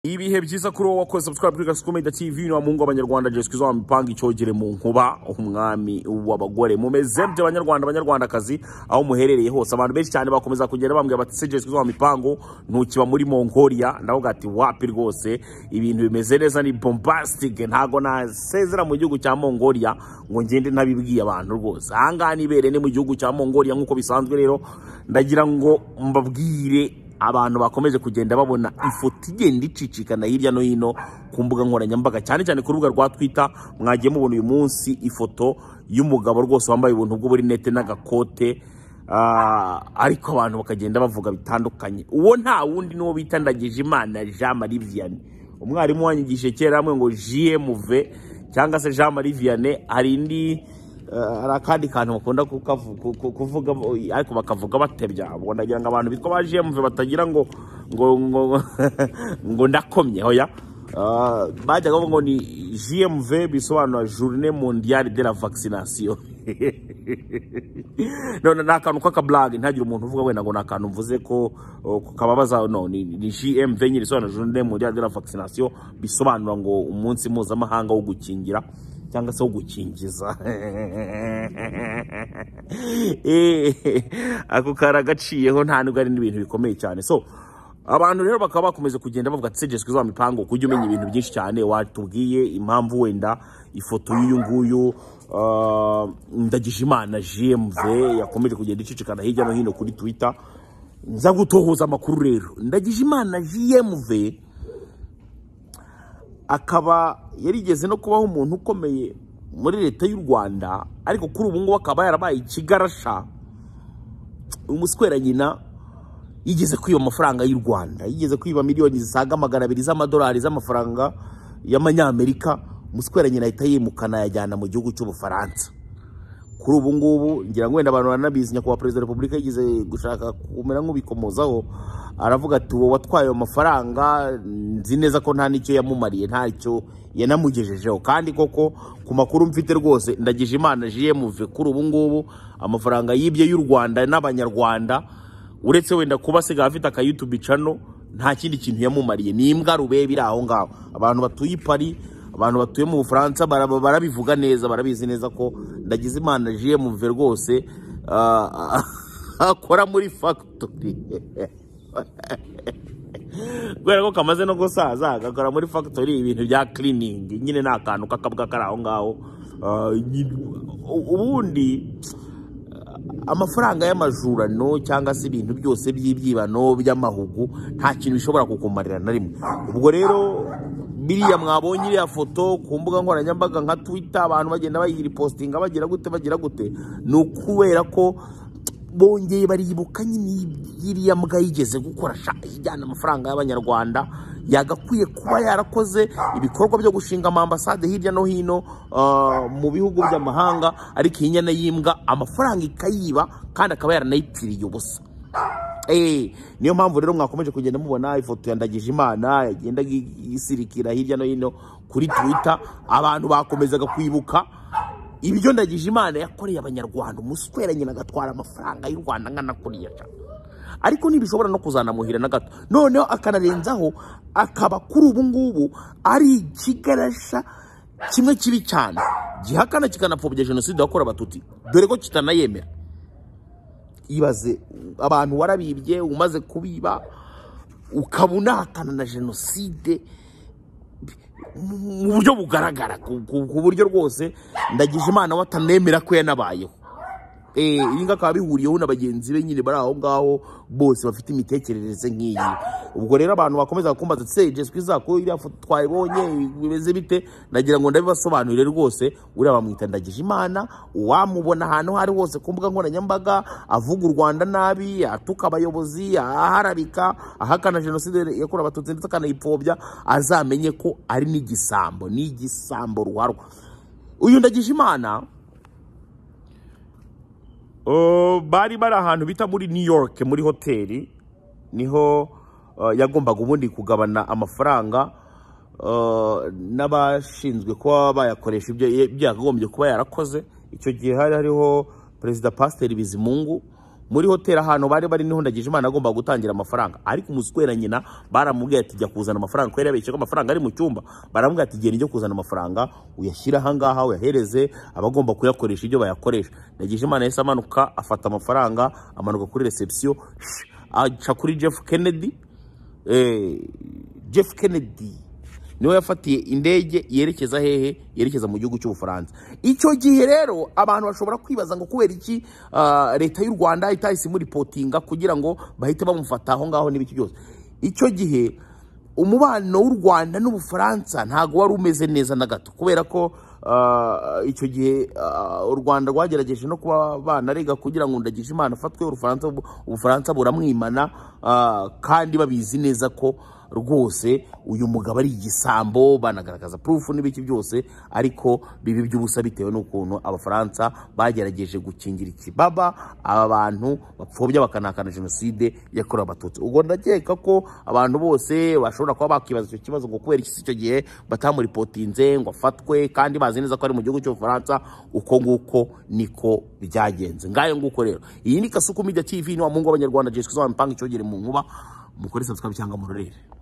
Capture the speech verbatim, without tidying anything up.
Ibihe byiza kuri wowe wakoze subscribe kuri Gasukumeda T V no mungu abanyarwanda Jeswe zo mipanga icyogere mu nkuba umwami w'abagore mumeze bye abanyarwanda abanyarwanda kazi aho muherereye hose abantu benshi cyane bakomeza kugera bambwe bati Jeswe zo mipango ntukiba muri Mongolia ndavuga ati wapi rwose ibintu bimeze neza ni bombastic ntago nasezera mu gihugu cya Mongolia ngo ngende ntabibwiye abantu rwose ahanga nibere ne mu gihugu cya Mongolia nkuko bisanzwe rero ndagira ngo mbabwire abantu bakomeje kugenda babona ifoto igenda icicikana hirya no hino ku mbuga nkoranyambaga cyane cyane ku rubuga rwa Twitter mwagiye mubona uyu munsi ifoto y'umugabo rwose wambaye ubuntu bw'uburinete n'agakote uh, ariko abantu bakagenda bavuga bitandukanye uwo nta wundi n'uwo bita Ndagijimana J M V umwarimu wanyigishe kera hamwe ngo J M V cyangwa se Jean Marie Vianney hari indi ara kandi kantu bakunda kuvuga ariko bakavuga batebya ubwo ndagira ngo abantu bitwa ba J M V batagira ngo ngo ngo ngo ndakomye hoya bajya ngo ni J M V bisobanura journée mondiale de la vaccination none nakantu kaka blog ntagira umuntu uvuga wenda ngo nakantu mvuze ko kababaza no ni J M V nyiri sobanura journée mondiale de la vaccination bisobanura ngo umunsi mpuzamahanga wo gukingira cyangwa se wo gukingiza eh ako karagaciyeho nta nubwo ari ibintu bikomeye cyane so abantu rero bakaba bakomeza kugenda bavuga ati Jeswe zo mipango kujya umenya ibintu byinshi cyane watubwiye impamvu wenda ifoto y'uyu nguyu uh, Ndagijimana J M V yakomeje kugenda icicikana hirya no hino kuri Twitter nza gutohoza amakuru rero Ndagijimana J M V akaba yarigeze no kubaho umuntu ukomeye muri leta y'u Rwanda ariko kuri ubu ngo akaba yarabaye ikigarasha umuswera nyina yigeze kwiba amafaranga y'u Rwanda yigeze kwiba millioni zisaga magana abiri z'amadolari z'amafaranga y'amanyamerika umuswera nyina ahita yimukana yajyana mu gihugu cy'Ubufaransa kuri ubu ngubu ngira ngo wenda abantu banabizi nyakubahwa Perezida wa Repubulika yigeze gushaka kumera nk'ubikomozaho aravuga ati wowe watwaye amafaranga nzi neza ko nta nicyo yamumariye ntacyo yanamugejejeho kandi koko ku makuru mfite rwose Ndagijimana J M V kuri ubu ngubu amafaranga yibye y'u Rwanda n'abanyarwanda uretse wenda kuba siga afite aka YouTube channel nta kindi kintu yamumariye ni imbwa rubebe iri aho ngaho abantu batuye Paris abantu batuye mu Bufaransa barabivuga neza barabizi neza ko Ndagijimana J M V rwose akora muri factory gwera ko kamaze no gusaza agakora muri factory ibintu bya cleaning nyine nta kantu kakabwa karaho ngaho ubundi amafaranga y'amajurano cyangwa se ibintu byose by'ibyibano by'amahugu nta kintu bishobora kukumarira na rimwe ubwo rero biriya mwabonye iriya foto ku mbuga nkoranyambaga nka Twitter abantu bagenda bayiri postinga bagira gute bagira gute ni ukubera ko bongeye baribuka nyine iriya mbwa yigeze gukora ijyana amafaranga y'abanyarwanda yagakwiye kuba yarakoze ibikorwa byo gushinga amambasade hirya no hino uh, mu bihugu by'amahanga ariko inyana yimbwa amafaranga ikayiba kandi akaba yaranayipfiriye ubusa eh niyo mpamvu rero mwakomeje kugenda mubona ifoto ya Ndagijimana yagenda isirikira hirya no hino kuri Twitter abantu bakomezaga kwibuka ibyo Ndagijimana yakoreye abanyarwanda umuswera nyina agatwara amafaranga y'u Rwanda ngana kuriya ariko nibishobora no kuzana muhira na gato noneho akanarenzaho akaba kuri ubu ngubu ari ikigarasha kimwe kibi cyane gihakana kikanapfobya jenoside yakora abatutsi dore ko kitanayemera ibaze abantu warabibye umaze kubiba ukabuna hakana na jenoside mu buryo bugaragara ku buryo rwose Ndagijimana watanemera ko yanabayeho eh inga ka bihuriyeho n'abagenzi be nyine bari aho ngaho bose bafite imitekerereze nk'iyi ubwo rero abantu bakomeza kumbaza tse Jeswe izako iriya foto twayibonye bimeze bite nagira ngo ndabibasobanurire rwose uri bamwita Ndagijimana wamubona ahantu hari hose ku mbuga nkoranyambaga avuga u Rwanda nabi atuka abayobozi aharabika ahakana jenoside yakora abatutsi ndetse kanayipfobya azamenye ko ari n'igisambo n'igisambo ruharwa uyu Ndagijimana Uh, bari bari ahantu bita muri New York muri hoteli niho uh, yagombaga ubundi kugabana amafaranga uh, n'abashinzwe kuba bayakoresha ibyo byakagombye kuba yarakoze icyo gihe hari hariho Perezida Pastor Bizimungu muri hoteli ahantu bari bari niho Ndagijimana agomba gutangira amafaranga, ariko umuswera nyina baramubwiye ati jya kuzana amafaranga, kwera yabeshye ko amafaranga ari mu cyumba, baramubwiye ati genda ijye kuzana amafaranga uyashyira aha ngaha uyahereze abagomba kuyakoresha ibyo bayakoresha. Ndagijimana yahise amanuka afata amafaranga amanuka kuri reception aca kuri Jeff Kennedy. eh Jeff Kennedy niwe yafatiye indege yerekeza hehe, yerekeza mu gihugu cy'Ubufaransa. Icyo gihe rero abantu bashobora kwibaza ngo kubera iki uh, leta y'u Rwanda itahise muri reportinga kugira ngo bahite bamufata aho ngaho n'ibiki byose. Icyo gihe umubano w'u Rwanda n'Ubufaransa ntago wari umeze neza na gato, kubera ko uh, icyo gihe uh, u Rwanda rwagerageje no kuba banarega kugira ngo Ndagijimana afatwe, Ubufaransa Ubufaransa buramwimana, uh, kandi babizi neza ko rwose uyu mugabo ari igisambo, banagaragaza proof n'ibiki byose, ariko bibi by'ubusa bitewe n'ukuntu Abafaransa bagerageje gukingira ikibaba aba bantu bapfobya bakanakana jenoside yakorewe Abatutsi. Ubwo ndakeka ko abantu bose bashobora kuba bakibaza icyo kibazo ngo kubera iki icyo gihe batamuripotinze ngo afatwe, kandi bazi neza ko ari mu gihugu cy'Ubufaransa. Uko nguko niko byagenze. Ngayo nguko rero, iyi ni Kasuku Media T V, ni wa mungu w'Abanyarwanda, Jeswe Mpanga icyogere mu nkuba. Mukore subscribe cyangwa murorere.